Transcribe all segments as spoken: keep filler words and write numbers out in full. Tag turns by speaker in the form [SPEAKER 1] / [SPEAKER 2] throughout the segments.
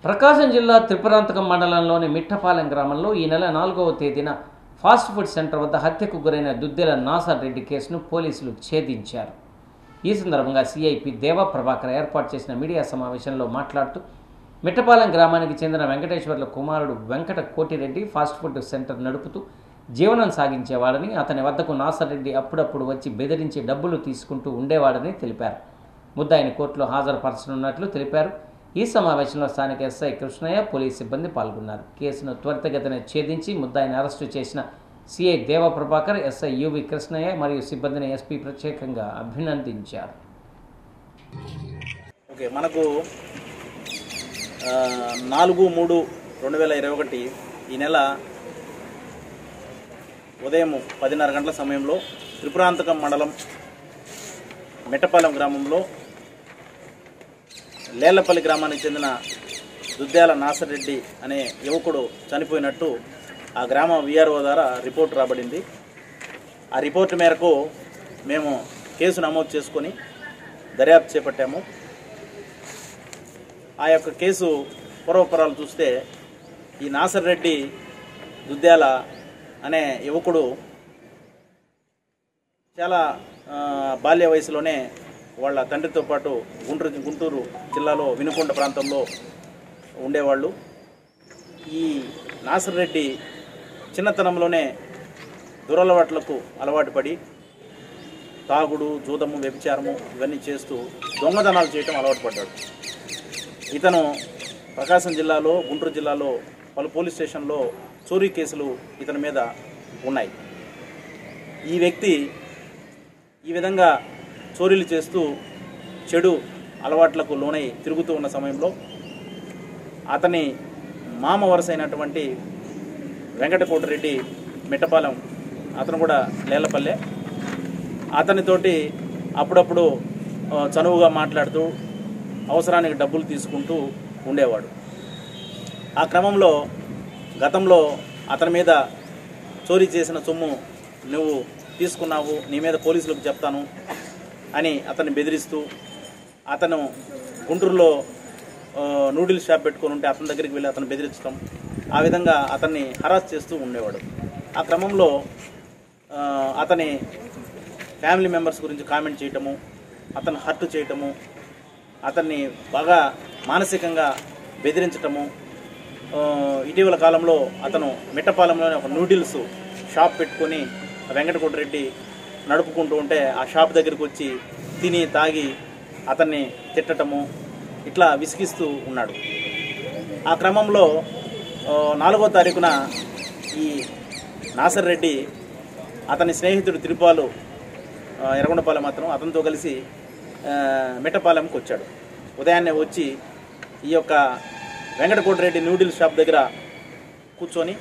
[SPEAKER 1] ప్రకాశం జిల్లా త్రిపురాంతకం మండలంలోని మిట్టపాలెం గ్రామంలో ఈ నెల నాలుగవ తేదీన ఫాస్ట్ ఫుడ్ సెంటర్ వద్ద హత్యకు గురైన దుద్దెల నాసర్ రెడ్డి కేసును పోలీసులు ఛేదించారు. ఈ సందర్భంగా సిఐపి దేవా ప్రభాకర్ ఏర్పాటు చేసిన మీడియా సమావేశంలో మాట్లాడుతూ మిట్టపాలెం గ్రామానికి చెందిన వెంకటేశ్వర్ల కుమారుడు Venkata Kotireddy fast food centre నడుపుతూ జీవనం సాగించేవాడని, అతని వద్దకు నాసర్ రెడ్డి అప్పుడప్పుడు వచ్చి బెదిరించి డబ్బులు తీసుకుంటూ ఉండేవాడని తెలిపారు. ముద్దాయిని కోర్టులో హాజరుపరచనున్నట్లు తెలిపారు. ఈ సమావేశంలో స్థానిక ఎస్ఐ కృష్ణయ్య, పోలీస్ సిబ్బంది పాల్గొన్నారు. కేసును త్వరితగతిన ఛేదించి ముద్దాయిని అరెస్టు చేసిన సిఐ దేవ ప్రభాకర్, ఎస్ఐ యువి కృష్ణయ్య మరియు సిబ్బందిని ఎస్పీ ప్రత్యేకంగా అభినందించారు.
[SPEAKER 2] ఓకే, మనకు నాలుగు మూడు రెండు వేల ఇరవై ఒకటి ఈ నెల ఉదయం పదిన్నర గంటల సమయంలో త్రిపురాంతకం మండలం మిట్టపాలెం గ్రామంలో లేళ్లపల్లి గ్రామానికి చెందిన దుద్దేల నాసర్ రెడ్డి అనే యువకుడు చనిపోయినట్టు ఆ గ్రామ విఆర్ఓ ద్వారా రిపోర్ట్ రాబడింది. ఆ రిపోర్టు మేరకు మేము కేసు నమోదు చేసుకొని దర్యాప్తు చేపట్టాము. ఆ యొక్క కేసు పూర్వపరాలు చూస్తే ఈ నాసర్ రెడ్డి దుద్దేల అనే యువకుడు చాలా బాల్య వయసులోనే వాళ్ళ తండ్రితో పాటు గుంటూరు గుంటూరు జిల్లాలో వినుకొండ ప్రాంతంలో ఉండేవాళ్ళు. ఈ నాసర్ రెడ్డి చిన్నతనంలోనే దురలవాట్లకు అలవాటు పడి తాగుడు, జూదము, వ్యభిచారము ఇవన్నీ చేస్తూ దొంగతనాలు చేయటం అలవాటు పడ్డాడు. ఇతను ప్రకాశం జిల్లాలో, గుంటూరు జిల్లాలో పలు పోలీస్ స్టేషన్లో చోరీ కేసులు ఇతని మీద ఉన్నాయి. ఈ వ్యక్తి ఈ విధంగా చోరీలు చేస్తూ చెడు అలవాట్లకు లోనై తిరుగుతూ ఉన్న సమయంలో అతని మామ వరుస అయినటువంటి వెంకట కోటిరెడ్డి మిట్టపాలెం, అతను కూడా లేళ్లపల్లె, అతనితోటి అప్పుడప్పుడు చనువుగా మాట్లాడుతూ అవసరానికి డబ్బులు తీసుకుంటూ ఉండేవాడు. ఆ క్రమంలో గతంలో అతని మీద చోరీ చేసిన సొమ్ము నువ్వు తీసుకున్నావు, నీ మీద పోలీసులకు చెప్తాను అని అతన్ని బెదిరిస్తూ, అతను గుంటూరులో నూడిల్స్ షాప్ పెట్టుకొని ఉంటే అతని దగ్గరికి వెళ్ళి అతను బెదిరించడం, ఆ విధంగా అతన్ని హరాస్ చేస్తూ ఉండేవాడు. ఆ క్రమంలో అతని ఫ్యామిలీ మెంబర్స్ గురించి కామెంట్ చేయటము, అతను హర్ట్ చేయటము, అతన్ని బాగా మానసికంగా బెదిరించటము. ఇటీవల కాలంలో అతను మిట్టపాలెంలోని ఒక నూడిల్స్ షాప్ పెట్టుకొని వెంకటకోటిరెడ్డి నడుపుకుంటూ ఉంటే ఆ షాప్ దగ్గరికి వచ్చి తిని తాగి అతన్ని తిట్టటము, ఇట్లా విసిగిస్తూ ఉన్నాడు. ఆ క్రమంలో నాలుగో తారీఖున ఈ నాసర్ రెడ్డి అతని స్నేహితుడు తిరుపాలు ఎర్రగొండపాలెం అతను అతనితో కలిసి మిట్టపాలెంకి వచ్చాడు. ఉదయాన్నే వచ్చి ఈ యొక్క వెంకటకోటిరెడ్డి నూడిల్స్ షాప్ దగ్గర కూర్చొని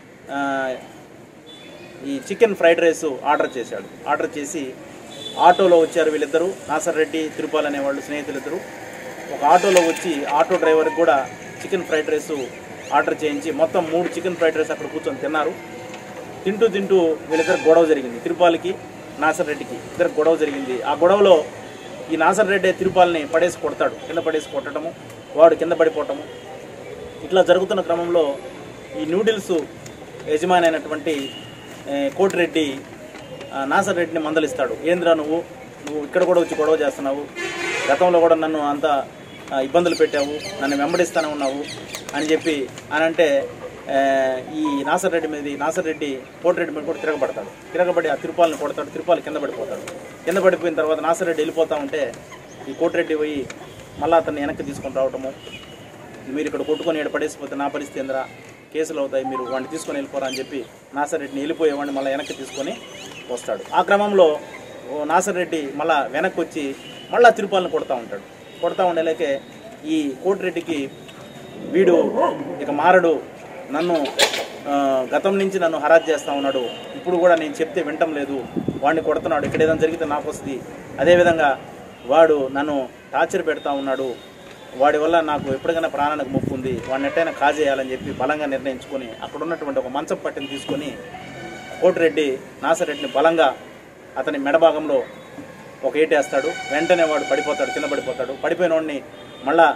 [SPEAKER 2] ఈ చికెన్ ఫ్రైడ్ రైస్ ఆర్డర్ చేశాడు. ఆర్డర్ చేసి ఆటోలో వచ్చారు వీళ్ళిద్దరూ, నాసర్ రెడ్డి, తిరుపాల్ అనేవాళ్ళు స్నేహితులిద్దరు. ఒక ఆటోలో వచ్చి ఆటో డ్రైవర్కి కూడా చికెన్ ఫ్రైడ్ రైస్ ఆర్డర్ చేయించి మొత్తం మూడు చికెన్ ఫ్రైడ్ రైస్ అక్కడ కూర్చొని తిన్నారు. తింటూ తింటూ వీళ్ళిద్దరు గొడవ జరిగింది. తిరుపాల్కి, నాసర్ రెడ్డికి ఇద్దరు గొడవ జరిగింది. ఆ గొడవలో ఈ నాసర్ రెడ్డి తిరుపాల్ని పడేసి కొడతాడు, కింద పడేసి కొట్టడము, వాడు కింద పడిపోవటము. ఇట్లా జరుగుతున్న క్రమంలో ఈ నూడిల్స్ యజమాని అయినటువంటి కోటిరెడ్డి నాసర్ రెడ్డిని మందలిస్తాడు. ఏంద్రా నువ్వు నువ్వు ఇక్కడ కూడా వచ్చి గొడవ చేస్తున్నావు, గతంలో కూడా నన్ను అంత ఇబ్బందులు పెట్టావు, నన్ను వెంబడిస్తూనే ఉన్నావు అని చెప్పి అని అంటే ఈ నాసర్ రెడ్డి మీద నాసర్ రెడ్డి కోటిరెడ్డి మీద కూడా తిరగబడతాడు. తిరగబడి ఆ తిరుపాలని కొడతాడు. తిరుపాలు కింద పడిపోతాడు. కింద పడిపోయిన తర్వాత నాసర్ రెడ్డి వెళ్ళిపోతూ ఉంటే ఈ కోటిరెడ్డి పోయి మళ్ళీ అతన్ని వెనక్కి తీసుకొని రావటము, మీరు ఇక్కడ కొట్టుకొని ఇక్కడ పడేసిపోతే నా పరిస్థితి ఏంద్రా, కేసులు అవుతాయి, మీరు వాడిని తీసుకొని వెళ్ళిపోరా అని చెప్పి నాసర్ రెడ్డిని వెళ్ళిపోయేవాడిని మళ్ళీ వెనక్కి తీసుకొని వస్తాడు. ఆ క్రమంలో నాసర్ రెడ్డి మళ్ళీ వెనక్కి వచ్చి మళ్ళీ తిరుపాలను కొడతా ఉంటాడు. కొడతా ఉండేలాకే ఈ కోటిరెడ్డికి వీడు ఇక మారడు, నన్ను గతం నుంచి నన్ను హరాజ్ చేస్తూ ఉన్నాడు, ఇప్పుడు కూడా నేను చెప్తే వింటం లేదు, వాడిని కొడుతున్నాడు, ఇక్కడ ఏదైనా జరిగితే నాకు వస్తుంది, అదేవిధంగా వాడు నన్ను టార్చర్ పెడతా ఉన్నాడు, వాడి వల్ల నాకు ఎప్పటికైనా ప్రాణానికి ముప్పు ఉంది, వాడిని ఎట్టైనా కాజేయాలని చెప్పి బలంగా నిర్ణయించుకొని అక్కడ ఉన్నటువంటి ఒక మంచం పట్టిని తీసుకొని కోటిరెడ్డి నాసర్ రెడ్డిని బలంగా అతని మెడభాగంలో ఒక ఏటేస్తాడు. వెంటనే వాడు పడిపోతాడు, కింద పడిపోతాడు. పడిపోయిన వాడిని మళ్ళా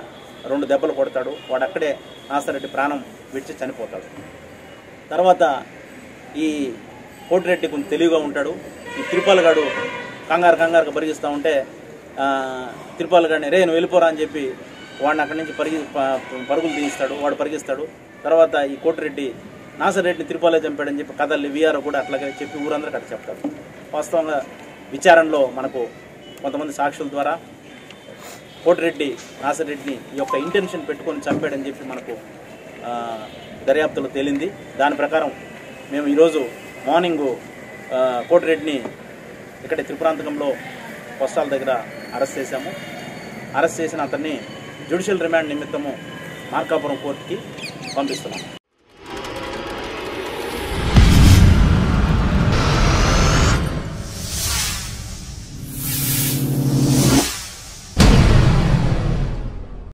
[SPEAKER 2] రెండు దెబ్బలు కొడతాడు. వాడు అక్కడే నాసరెడ్డి ప్రాణం విడిచి చనిపోతాడు. తర్వాత ఈ కోటిరెడ్డి కొంచెం తెలివిగా ఉంటాడు. ఈ తిరుపాలగాడు కంగారు కంగారుగా పరిగిస్తూ ఉంటే తిరుపాలగాడిని రే నువ్వు వెళ్ళిపోరా అని చెప్పి వాడిని అక్కడి నుంచి పరిగి పరుగులు తీయిస్తాడు. వాడు పరిగిస్తాడు. తర్వాత ఈ కోటిరెడ్డి నాసరెడ్డిని తిరుపాలే చంపాడని చెప్పి కథల్ని వీఆర్ కూడా అట్లాగే చెప్పి ఊరందరికీ అట్లా చెప్తాడు. వాస్తవంగా విచారణలో మనకు కొంతమంది సాక్షుల ద్వారా కోటిరెడ్డి నాసరెడ్డిని ఈ యొక్క ఇంటెన్షన్ పెట్టుకొని చంపాడని చెప్పి మనకు దర్యాప్తులో తేలింది. దాని ప్రకారం మేము ఈరోజు మార్నింగు కోటిరెడ్డిని ఇక్కడ త్రిపురాంతకంలో పోస్టాల దగ్గర అరెస్ట్ చేశాము. అరెస్ట్ చేసిన అతన్ని జ్యుడిషియల్ రిమాండ్ నిమిత్తము మార్కాపురం కోర్టుకి పంపిస్తున్నాం.